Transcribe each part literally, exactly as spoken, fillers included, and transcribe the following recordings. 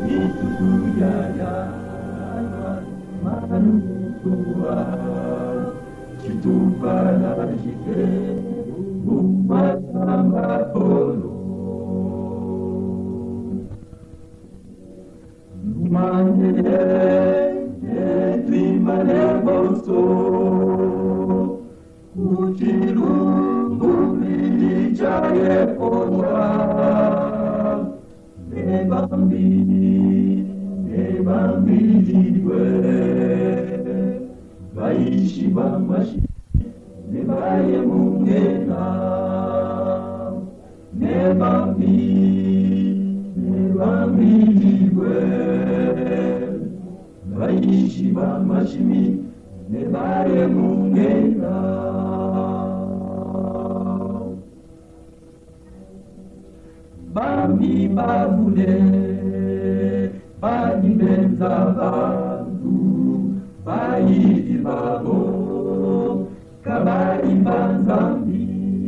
ituyaya manutua chitupanashike umatambapolo Mane etrimane bosto Uchiru Buli Jaye Powa Ne Bambi Ne Bambi Diwe Baishi Bamashi Ne Baye Mungena Ne Bambi Ne Bambi Diwe Baishi Bamashi Ne Baye Mungena Bami babule, bani benza bandu, bayi ibabo, kabari banzambi,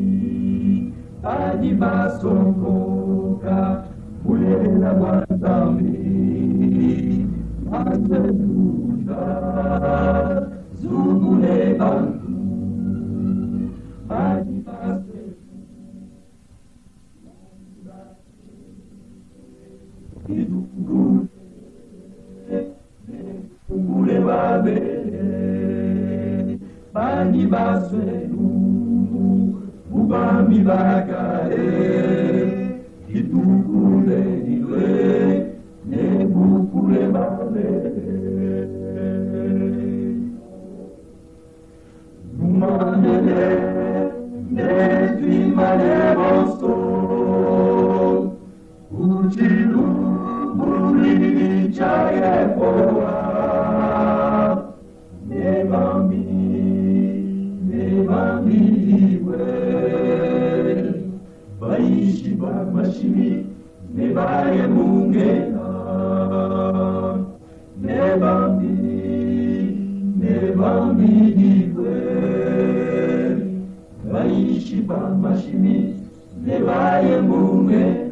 bani basonkoka, bule na banzambi, mazetuza, zubule bandu, bani basonkoka. Ule babe bani baswenu ubami bagare itukule niwe nebukule babe numanele netrimane bosto uchilu Buli Jaye Powa Ne Bambi Ne Bambi Diwe Baishi Bamashimi Ne Baye Mungena Ne Bambi Ne Bambi Diwe Baishi Bamashimi Ne Baye Mungena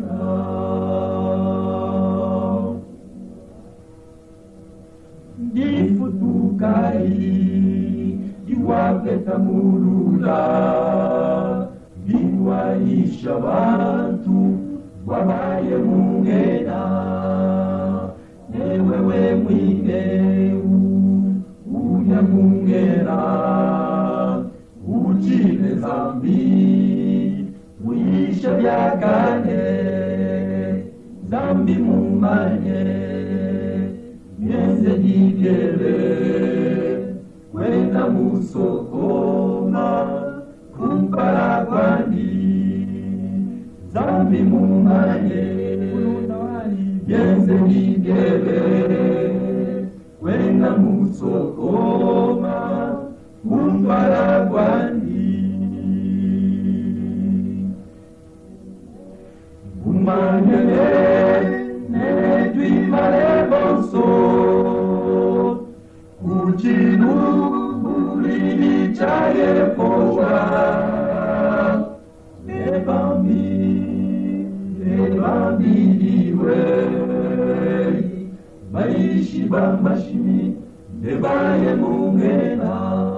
Difutukai, iwapeta mulula, biwaisha bantu, wabaye mungena, newewe mwineu, unya mungena, ujile zambi, uisha vyakane, zambi mumanye, Mienze nigele, kwenda musokoma, kumpara kwani, zambi mumanye, mienze nigele, kwenda musokoma, kumpara kwani. Umanyele, netwimale bonso, Uchinu Buli Jaye Powa Ne Bambi Ne Bambi Diwe Baishi Bamashimi Ne Baye Mungena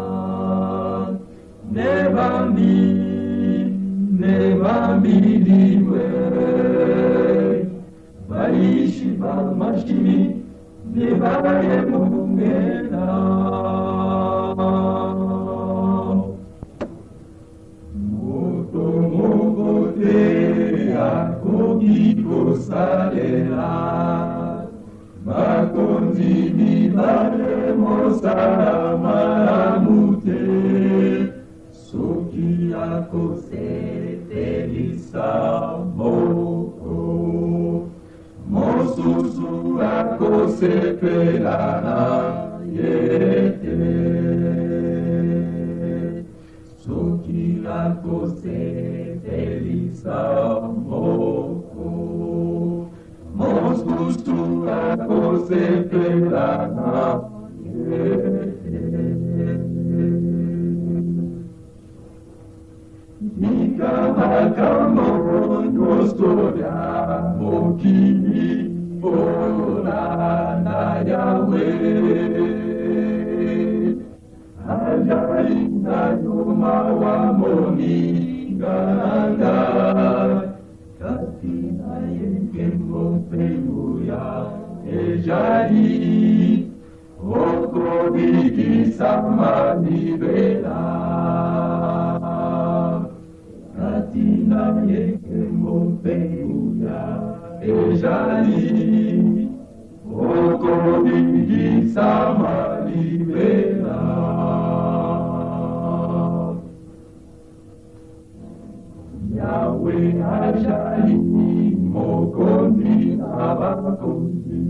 Ne Bambi Ne Bambi Diwe Baishi Bamashimi Ne Baye Mungena Moto Mogote Akogiko Salela Makonzi Bibale Mosala Maramute Soki Akose Felisa Moko Mosusu Akose Pelana Yete Soki Akose Felisa Moko Mosusu Akose Pelana Yete Nika Makamo Nostoria Mokini Orana Yahweh, Ajaina Yumawa Moninganga, Katina Yekembo Pemuya, Ejai, Okodiki Samadivela, Katina Yekembo Pemuya, Ejai, Okodiki Samadivela. Yahweh Ajai, Mokondi Abakondi,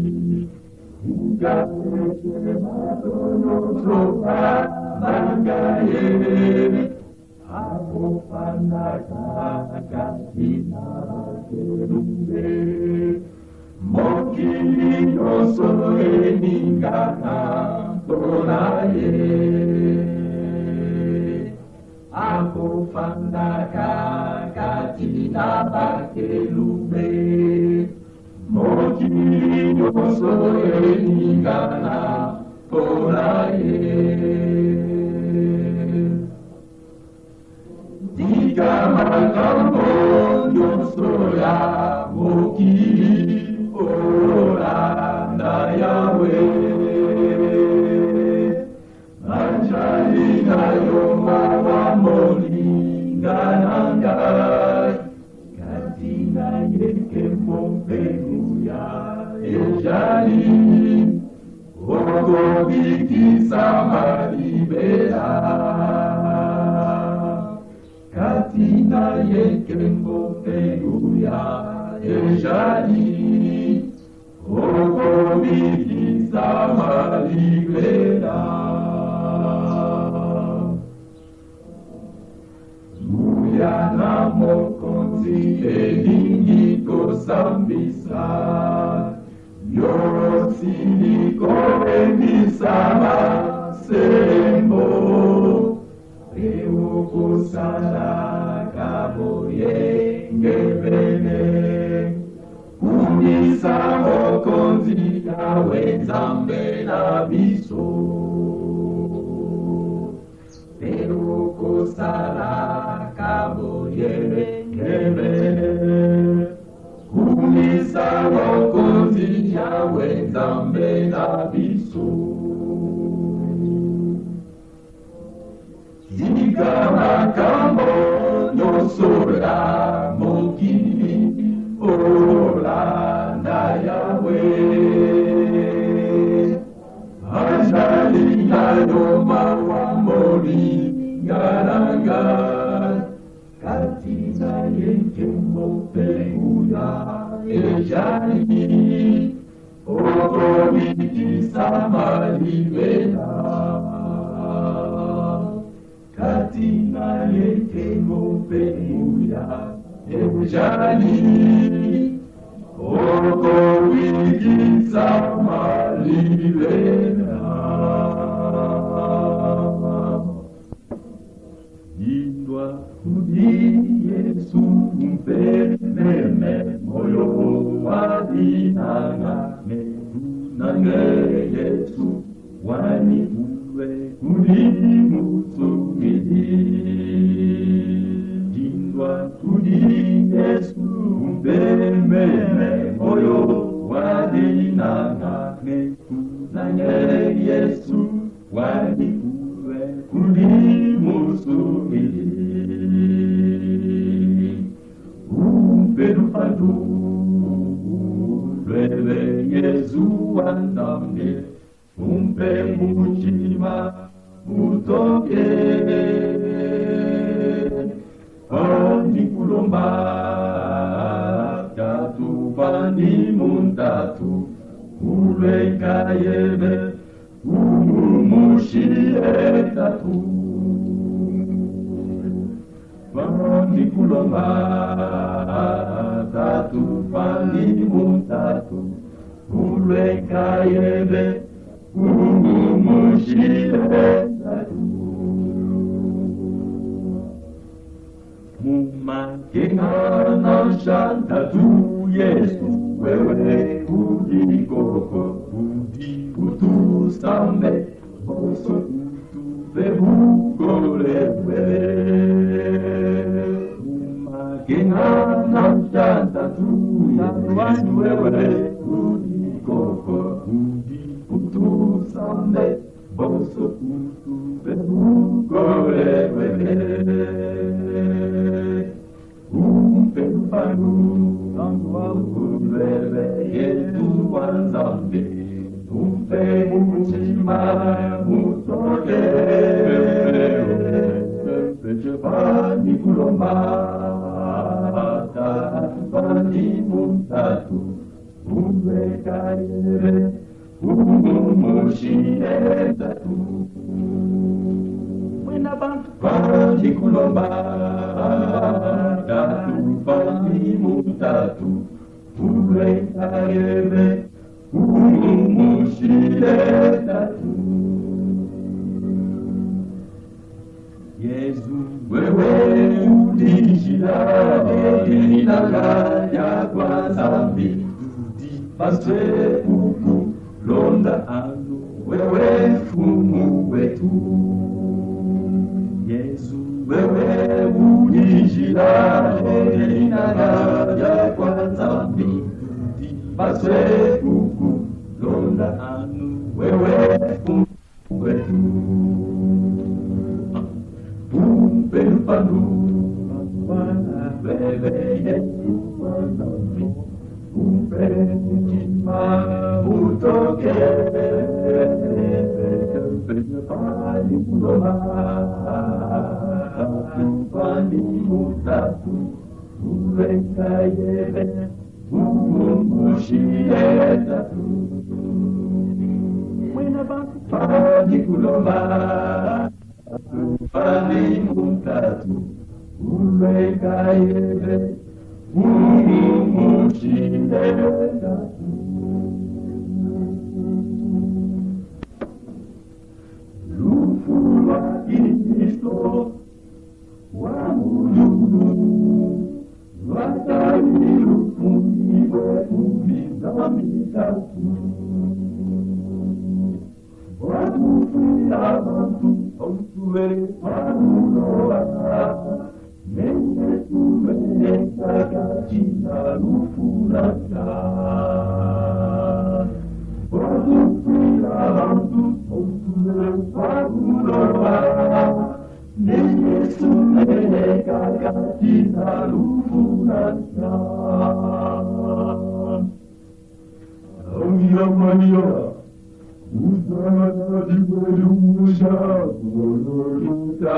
Ugate Madono Tropa Mangaye, Akofanaka Katina Kerumbe, Mokili Oso Eningana Tonaye, Akofanaka Katina Kerumbe, Mokili Oso Eningana Tonaye. Diga magambo yosoya mokili ora na Yahweh. Anjali na yoma wa molingananga, katina yeke momperuya ejali, okobiki samalibera. Katina yekembo peruya ejali, okomiki samalibera. Muyana mokonzi elingi kosambisa, yorosili koremisama sembo. Eukosala kaboye ngebene, Unisa mokonzi yawe nzambe na biso. Eukosala kaboye ngebene, Unisa mokonzi yawe nzambe na biso. Diga makambo nyosora mokili ora na Yahweh. Ajali na yoma wa molingananga, katina yekembo peruya ejali, okomiki samalibela. Katina yekembo peruya ejali, okomiki samalibela. Indwa kudi Yesu mpememe, moyo wadinanga nange Yesu wani kudi mutsumidi. Indwa kudi Yesu mpememe, moyo wadinanga nange Yesu wani kudi mutsumidi. Umpelufadu lwele Yesu andamne, umpe muchima mutoke. Pandi kulomba tatu pandi muntatu, ulweka yebe umushie tatu. Pandi kulomba tatu pandi muntatu, ulweka yebe umushie tatu. Mumakengana shantatu Yesu wewe udikoko udi utusame boso utubebugolewe umagengana mtantatu Yesu wewe udikoko udi utusame boso utubebugolewe Umpelupalu, Umpelupalu, Yesu wanzambe, Umpeluchima, Mutoke, Pechepani kulomba, Tafani mutatu, Umekaire, Umushire tatu. Pandi kulomba, tatu pandi mutatu, umekaire, umushire tatu. Yesu wewe udishira, inagaya kwa zambi, paswe kuku londa anu, wewe fumu wetu. Yesu wewe udishira inagaya kwa zambi paswe kuku londa anu wewe wetu umpelupalu wewe Yesu kwa zambi umpeluchima utoke Pali kuloma Pali mutatu Umekaire Umushire tatu Pali kuloma Pali mutatu Umekaire Umushire tatu Lufula Kristo wa Mungu watairu fungiwe kumiza mitatu watufia bantu ontuwele panuloa menye tuwele kakachina lufula ya watufia bantu Paguloa, Yesu mereka katina lufunasa. Amia mania, usana di berumusha, bololuta.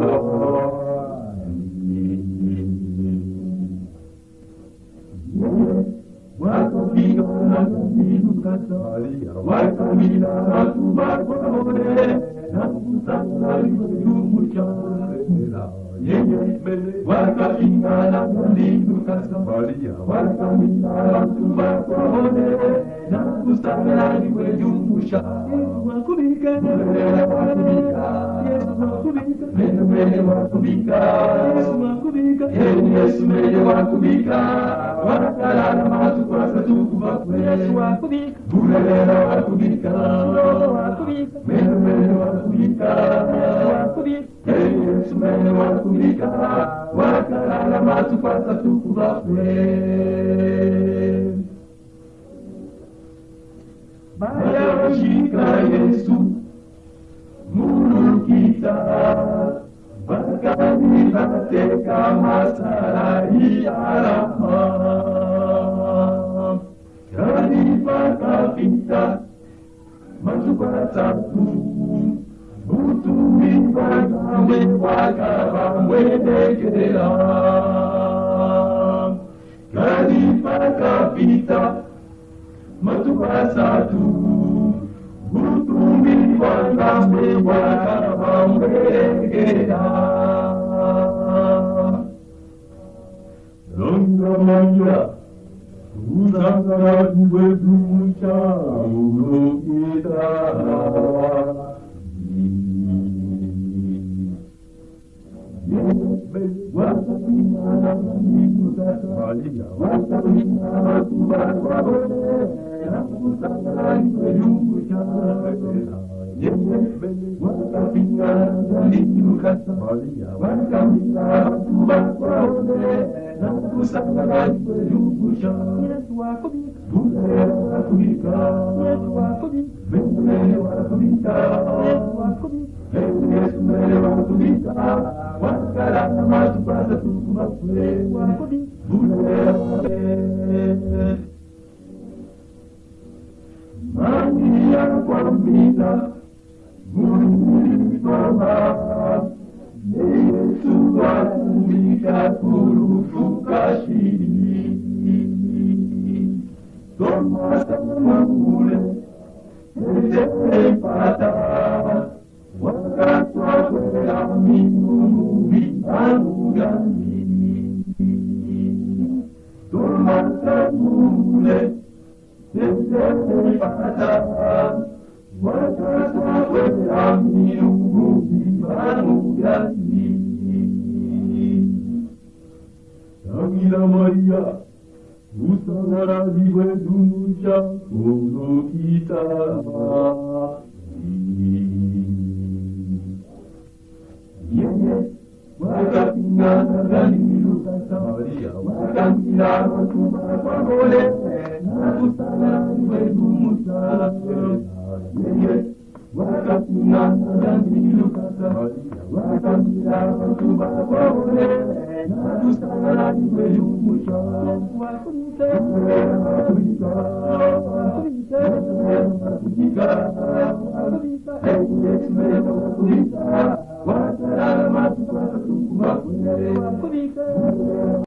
Wakamina nakaminu kasari, wakamina natumakore, nakusana limumusha. Yeye mele, wakamina nakaminu kasari, wakamina natumakore, nakusana limumusha. Wakubika, wakubika, mele mele wakubika, wakubika, Yesu mele wakubika. Wakalala matu kwa satuku bakwe Yesu wakubika Bulelera wakubika wakubika Mene mene wakubika wakubika Yesu mene wakubika Wakalala matu kwa satuku bakwe Baya washika Yesu Mulu kita Bakani bateka masarahi araham Kani bakapita Majuba tatu Butumi bakame wakabamwe negera Kani bakapita Majuba tatu Butumi bakame wakabamwe negera Longamanya, Usangara Dubeducha, Ulokita. Wakabina, Maria, Vatamina, Vatubakabole, Nakusanai, Yumushaka, Vatamina, Valikukasa, Maria, Vatamina, Vatubakabole, Nakusanai, Yumushaka, Bule, Vatubika, Bule, Vatubika, Bule, Vatubika, Wakala, Matubasa, Tukubakule, Maria Kwambina, Guru Baba, Yesu Wakumika, Guru Fukashiri, Tomasa Mamule, Ete Pata, Wakatwa Kwelamimu, Anugani, Tomasa Mule, Ete Pata, Wakatwa Kwelamimu, Anugani. Sangila Maria, Usangara Vive Dunuja, Oro Kita. Wakapinga Galilu kata Maria, wakamila Vatubakabole, nakusana wetu Musa. Wakapinga Galilu kata Maria, wakamila Vatubakabole, nakusana wetu Musa. Wakunte, wakunte, wakunte, wakunte,